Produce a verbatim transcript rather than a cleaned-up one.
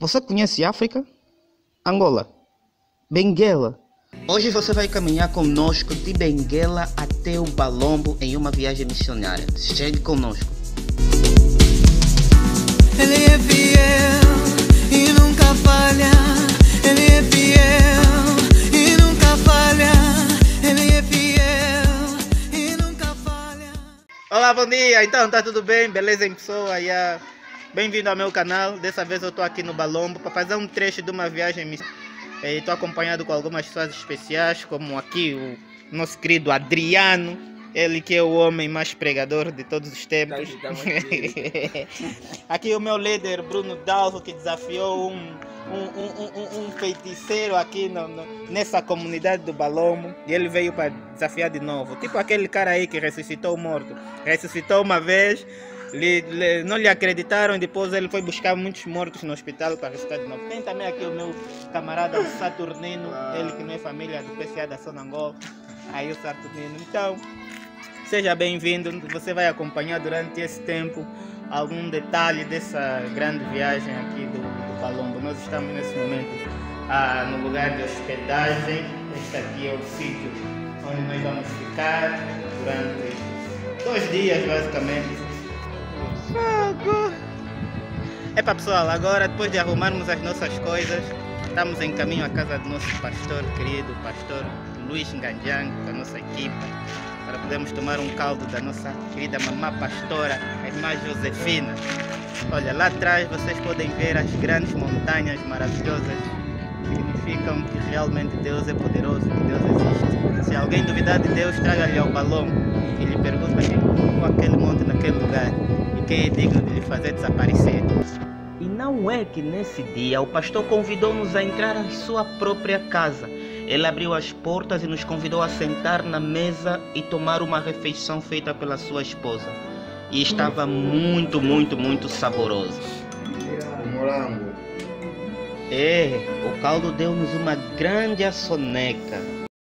Você conhece África? Angola? Benguela? Hoje você vai caminhar conosco de Benguela até o Balombo em uma viagem missionária. Chegue conosco. Ele é fiel e nunca falha. Ele é fiel e nunca falha. Ele é fiel e nunca falha. Olá, bom dia. Então, tá tudo bem? Beleza em pessoa? Yeah. Bem-vindo ao meu canal. Dessa vez eu tô aqui no Balombo para fazer um trecho de uma viagem missionária. Estou acompanhado com algumas pessoas especiais, como aqui o nosso querido Adriano, ele que é o homem mais pregador de todos os tempos. Aqui o meu líder Bruno Dalvo, que desafiou um, um, um, um, um feiticeiro aqui no, no, nessa comunidade do Balombo, e ele veio para desafiar de novo. Tipo aquele cara aí que ressuscitou o morto. Ressuscitou uma vez. Lhe, lhe, não lhe acreditaram e depois ele foi buscar muitos mortos no hospital para ressuscitar de novo. Tem também aqui o meu camarada o Saturnino, ele que não é família do P C A da Sonangol, aí o Saturnino. Então, seja bem-vindo, você vai acompanhar durante esse tempo algum detalhe dessa grande viagem aqui do, do Balombo. Nós estamos nesse momento ah, no lugar de hospedagem. Este aqui é o sítio onde nós vamos ficar durante dois dias basicamente. É para pessoal, agora depois de arrumarmos as nossas coisas, estamos em caminho à casa do nosso pastor querido, o pastor Luís Nganjang, com a nossa equipa, para podermos tomar um caldo da nossa querida mamã pastora, a irmã Josefina. Olha, lá atrás vocês podem ver as grandes montanhas maravilhosas, que significam que realmente Deus é poderoso, que Deus existe. Se alguém duvidar de Deus, traga-lhe ao Balombo e lhe pergunta quem colocou aquele monte naquele lugar. Quem é digno de lhe fazer desaparecer. E não é que nesse dia o pastor convidou-nos a entrar em sua própria casa. Ele abriu as portas e nos convidou a sentar na mesa e tomar uma refeição feita pela sua esposa. E estava muito, muito, muito saboroso. O morango. É, o caldo deu-nos uma grande soneca.